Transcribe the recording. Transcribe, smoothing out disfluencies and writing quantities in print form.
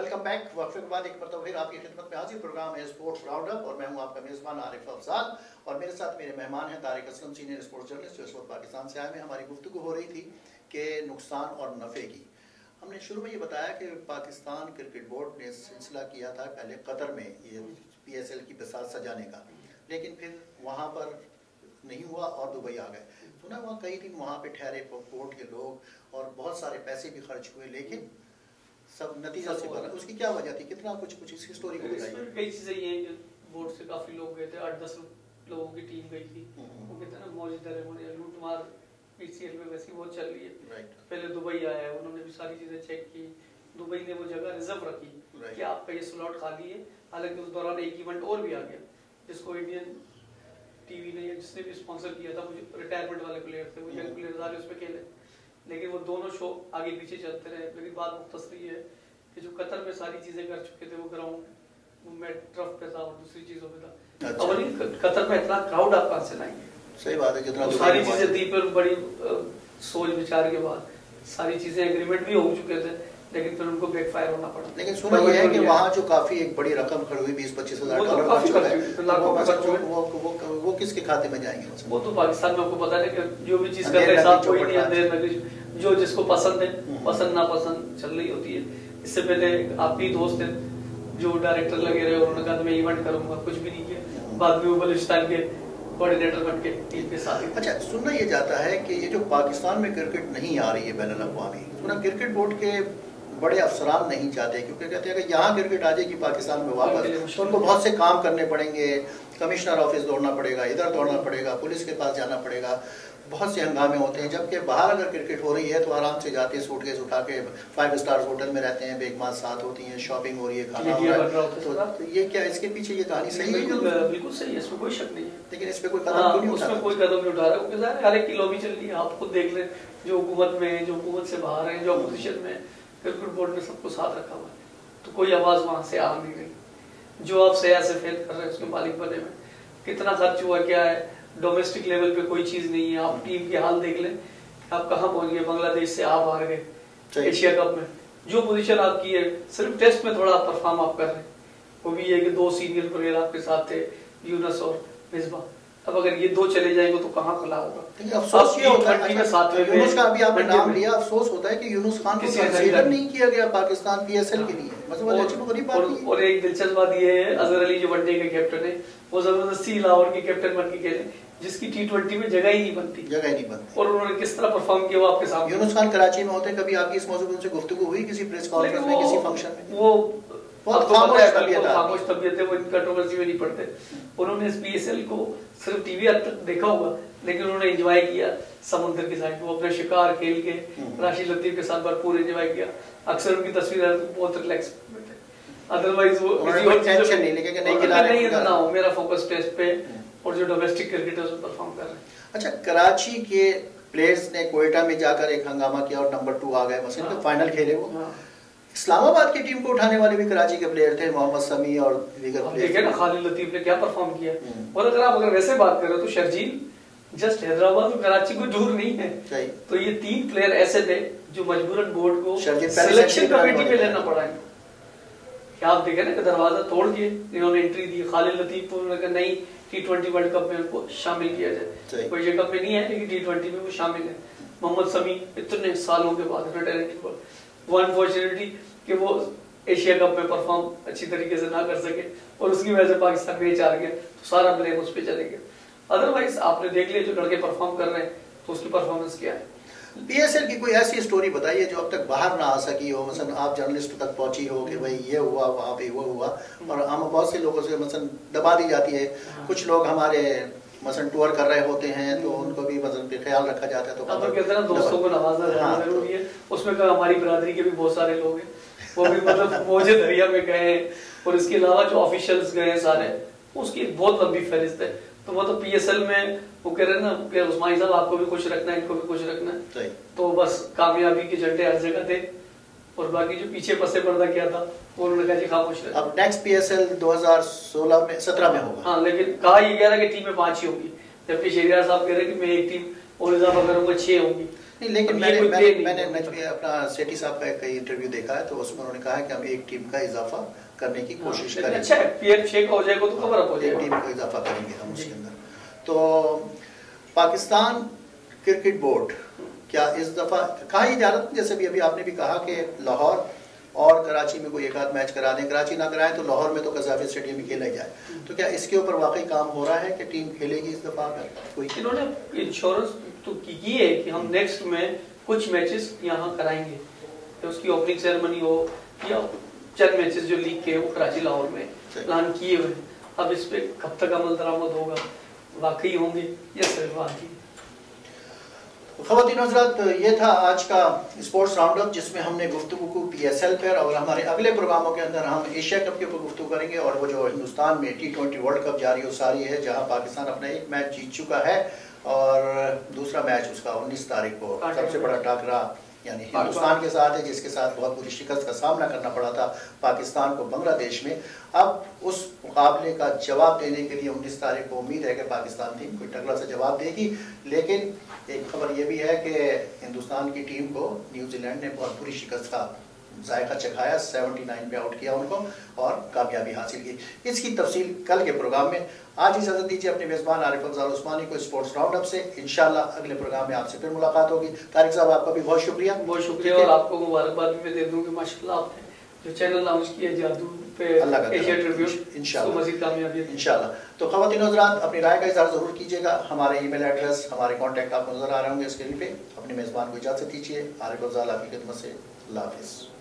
Welcome back. वक्फे के बाद एक मरतबा फिर आपकी खिदमत में हाजिर। प्रोग्राम है स्पोर्ट्स राउंड अप और मैं हूं आपका मेज़बान आरिफ अफजाल और मेरे साथ मेरे मेहमान हैं Tariq Aslam, senior sports journalist जो इस वक्त पाकिस्तान से आए हैं। हमारी गुफ्तगू हो रही थी कि नुकसान और नफ़े की। हमने शुरू में ये बताया कि पाकिस्तान क्रिकेट बोर्ड ने सिलसिला किया था पहले कतर में ये PSL की बिसात सजाने का, लेकिन फिर वहाँ पर नहीं हुआ और दुबई आ गए। सुना वहाँ कई दिन वहाँ पे ठहरे बोर्ड के लोग और बहुत सारे पैसे भी खर्च हुए, लेकिन सब नतीजा से बना। उसकी क्या वजह थी? कितना कुछ इसकी स्टोरी को बताइए। कई चीज़ें ये हैं, बोर्ड से काफ़ी लोग गए थे, 8-10 लोगों की टीम गई थी। वो कहते हैं ना मौजूदा लूटमार PCL में वैसी बहुत चल रही है। पहले दुबई आया है, उन्होंने भी सारी चीज़ें चेक की। दुबई ने वो जगह रिजर्व रखी कि आपका ये स्लॉट खाली है। हालांकि उस दौरान एक इवेंट और भी आ गया जिसको इंडियन TV ने जिसने भी स्पॉन्सर किया था, वो रिटायरमेंट वाले प्लेयर थे, वो यंग प्लेयर आ रहे उसमें खेले, लेकिन वो दोनों शो आगे पीछे चलते रहे। मेरी बात मुख्तसर ये है कि जो कतर में सारी चीज़ें कर चुके थे, वो ग्राउंड में टर्फ पे था और दूसरी चीज़ों पे था। और कतर में इतना क्राउड आप कहाँ से लाएंगे? सही बात है, जितना सारी चीज़ें थी, पर बड़ी सोच विचार के बाद सारी चीज़ें एग्रीमेंट भी हो चुके थे, लेकिन फिर उनको बैकफायर होना पड़ा। लेकिन सुना ये है कि वहाँ जो काफी एक बड़ी रकम खड़ी हुई 20-25 हज़ार डॉलर, वो किसके खाते में जाएंगे? वो तो पाकिस्तान में आपको पता है कि जो भी चीज़ कर रहे हैं कोई नहीं अंधेर जो जिसको पसंद है, पसंद नापसंद चल रही होती है। इससे पहले आप भी दोस्त हैं जो डायरेक्टर लगे रहे, उन्होंने कहा मैं इवेंट करूंगा, कुछ भी नहीं किया। बाद में वो बलूचिस्तान के कोऑर्डिनेटर बन के टीम के साथ। अच्छा, सुनना ये जाता है कि ये जो पाकिस्तान में क्रिकेट नहीं आ रही है बैनुल अक़वामी, सुना क्रिकेट बोर्ड के बड़े अफसरान नहीं चाहते, क्योंकि कहते हैं कि यहाँ क्रिकेट आ जाएगी पाकिस्तान में वापस तो उनको बहुत से काम करने पड़ेंगे, कमिश्नर ऑफिस दौड़ना पड़ेगा, इधर दौड़ना पड़ेगा, पुलिस के पास जाना पड़ेगा, बहुत से हंगामे होते हैं। जबकि बाहर अगर क्रिकेट हो रही है तो आराम से जाते हैं, सूटकेस उठा के 5 स्टार होटल में रहते हैं, बेगमात साथ होती हैं, शॉपिंग हो रही है, खाना हो रहा है। तो ये क्या इसके पीछे ये कहानी सही है? बिल्कुल सही है, इसमें कोई शक नहीं है। लेकिन इस पे कोई कदम क्यों नहीं उठा रहा? कोई कदम नहीं उठा रहा, क्योंकि हर एक की लॉबी चल रही है। आप खुद देख लें, जो हुकूमत में है, जो हुकूमत से बाहर है, जो अपोजिशन में, क्रिकेट बोर्ड ने सबको साथ रखा हुआ है, तो कोई आवाज वहां से आ नहीं रही। जो आप सया से फेल कर रहे हैं उसके मालिक बने में कितना खर्च हुआ, क्या है, डोमेस्टिक लेवल पे कोई चीज नहीं है। आप टीम के हाल देख लें, आप कहाँ पहुंच गए। बांग्लादेश से आप हार गए एशिया कप में, जो पोजीशन आपकी है, सिर्फ टेस्ट में थोड़ा परफॉर्म आप कर रहे हैं। वो भी है कि 2 सीनियर प्लेयर आपके साथ थे, यूनुस और मिसबा। अब अगर ये 2 चले जाएंगे तो कहाँ खुला होगा? अफसोस ये होता है यूनुस का, अभी आपने नाम लिया, अफसोस होता है कि यूनुस खान को कंसीडर नहीं किया गया पाकिस्तान PSL के लिए। और एक दिलचस्प बात ये है, अजहर अली जो वनडे के कैप्टन है, वो जबरदस्ती लाहौर के कैप्टन बन के खेले, जिसकी T20 में जगह ही नहीं बनती। और उन्होंने किस तरह परफॉर्म किया वो आपके सामने। यूनुस खान कराची में होते, कभी आपकी इस मौजूद उनसे गुफ्तगू हुई किसी प्रेस कॉन्फ्रेंस में, किसी फंक्शन में? वो बहुत खामोश तबीयत है, वो इन कंट्रोवर्सी में नहीं पड़ते। उन्होंने इस PSL को सिर्फ टीवी तक देखा होगा, लेकिन उन्होंने एंजॉय किया समुद्र की साइड। वो अपने शिकार खेल के राशिद लतीफ के साथ भरपूर एंजॉय किया। अक्सर उनकी तस्वीर बहुत रिलैक्स में थे, अदरवाइज वो टेंशन नहीं लेके नहीं खिला रहे हैं। ना हो, मेरा फोकस टेस्ट पे और जो डोमेस्टिक क्रिकेटर्स परफॉर्म कर रहे हैं। अच्छा, कराची के प्लेयर्स ने कोयटा में जाकर एक हंगामा किया और नंबर 2 आ गए, मसलन तो फाइनल खेले वो। इस्लामाबाद की टीम को उठाने वाले भी कराची के प्लेयर थे, मोहम्मद समी और दीगर प्लेयर। देखिए ना, खालिद लतीफ ने क्या परफॉर्म किया। और अगर वैसे बात करें तो शर्जील जस्ट हैदराबाद और कराची को दूर नहीं है। तो ये 3 प्लेयर ऐसे थे जो मजबूरन बोर्ड को सिलेक्शन कमेटी में लेना पड़ा है। क्या आप देखें ना कि दरवाजा तोड़ के इन्होंने एंट्री दी। खालिद लतीफ को उन्होंने कहा नहीं, T20 वर्ल्ड कप में उनको शामिल किया जाए। कोई एशिया कप में नहीं है, लेकिन T20 में वो शामिल है। मोहम्मद समी इतने सालों के बाद वो अनफॉर्चुनेटली कि वो एशिया कप में परफॉर्म अच्छी तरीके से ना कर सके और उसकी वजह से पाकिस्तान मैच हार गया, तो सारा ब्लेम उस पर चले गया। अदरवाइज आपने देख लिया जो लड़के परफॉर्म कर रहे हैं तो उसकी परफॉर्मेंस क्या है। PSL की कोई ऐसी स्टोरी बताइए जो अब तक बाहर ना आ सकी हो, मसलन आप जर्नलिस्ट तक पहुंची हो कि भाई ये हुआ, वहाँ पे वो हुआ, और हम बहुत से लोगों से मसलन दबा दी जाती है। कुछ लोग हमारे मसलन टूर कर रहे होते हैं तो उनको भी मसलन पे ख्याल रखा जाता है। तो कहते हैं ना, दोस्तों को नवाजा जाना जरूरी है। उसमें हमारी बरादरी के भी बहुत सारे लोग हैं, वो भी मतलब मौजे दरिया में गए, और इसके अलावा जो ऑफिशियल्स गए सारे, उसकी बहुत लंबी फहरिस्त है। तो वो तो PSL में वो कह रहे हैं ना कि उस्मानी साहब आपको भी खुश रखना है, इनको भी खुश रखना है। तो बस कामयाबी के झंडे हर जगह थे, और बाकी जो पीछे पसे पर्दा किया था वो उन्होंने कहा जी खामोश रहे। अब नेक्स्ट PSL 2016 में 17 में होगा। हाँ, लेकिन कहा ये कह रहा है कि टीमें 5 ही होंगी, जबकि शहरियार साहब कह रहे हैं कि मैं एक टीम और इजाफा करूंगा, 6 होंगी। لیکن میں نے اپنا سیٹھی صاحب کا ایک انٹرویو دیکھا ہے تو اس میں انہوں نے کہا ہے کہ ہم ایک ٹیم کا اضافہ کرنے کی کوشش کریں گے. اچھا ہے پی ایف 6 کا ہو جائے گا تو خبر ہو جائے گا, ایک ٹیم کا اضافہ کریں گے ہم اس کے اندر. تو پاکستان کرکٹ بورڈ کیا اس دفعہ کہا جا رہا جیسے بھی ابھی آپ نے بھی کہا کہ لاہور اور کراچی میں کوئی ایک آدھ میچ کرا دیں, کراچی نہ کرائیں تو لاہور میں تو قذافی اسٹیڈیم میں کھیلا جائے, تو کیا اس کے اوپر واقعی کام ہو رہا ہے کہ ٹیم کھیلے گی اس دفعہ؟ کوئی انہوں نے انشورنس تو کی ہے کہ ہم نیکسٹ میں کچھ میچز یہاں کرائیں گے, اس کی اوپننگ سیرمنی ہو یا چند میچز جو لیگ کے وہ کراچی لاہور میں پلان کیے ہوئے. اب اس پہ کب تک عمل درآمد ہوگا, واقعی ہوں گے یا صرف واقعی. خواتین حضرات, یہ تھا آج کا اسپورٹس راؤنڈ اپ جس میں ہم نے گفتگو کو پی ایس ایل پر, اور ہمارے اگلے پروگراموں کے اندر ہم ایشیا کپ کے اوپر گفتگو کریں گے, اور وہ جو ہندوستان میں T20 ورلڈ کپ جاری و ساری ہے جہاں پاکستان اپنا ایک میچ جیت چکا ہے اور دوسرا میچ اس کا 19 تاریخ کو سب سے بڑا ٹاکرا یعنی ہندوستان کے ساتھ ہے, جس کے ساتھ بہت بری شکست کا سامنا کرنا پڑا تھا پاکستان کو بنگلہ دیش میں. اب اس مقابلے کا جواب دینے کے لیے 19 تاریخ کو امید ہے کہ پاکستان ٹیم کوئی تگڑا سے جواب دے گی, لیکن ایک خبر یہ بھی ہے کہ ہندوستان کی ٹیم کو نیوزی لینڈ نے بہت بری شکست کا ذائقہ چکھایا, 79 پہ آؤٹ کیا ان کو اور کامیابی حاصل کی. اس کی تفصیل کل کے پروگرام میں. آج اجازت دیجیے اپنے میزبان عارف افضال عثمانی کو اسپورٹس راؤنڈ اپ سے. انشاءاللہ اگلے پروگرام میں آپ سے پھر ملاقات ہوگی. طارق صاحب آپ کا بھی بہت شکریہ. بہت شکریہ, اور آپ کو مبارکباد بھی میں دے دوں کہ ماشاءاللہ آپ نے جو چینل لانچ کیا جادو پہ ایشیا ٹریبیوٹ, انشاءاللہ مزید کامیابی انشاءاللہ. تو خواتین حضرات اپنی رائے کا اظہار ضرور کیجیے گا. ہمارے ای میل ایڈریس, ہمارے کانٹیکٹ آپ کو نظر آ رہے ہوں گے اسکرین پہ. اپنے میزبان کو اجازت دیجیے. عارف افضال آپ کی خدمت سے, اللہ حافظ.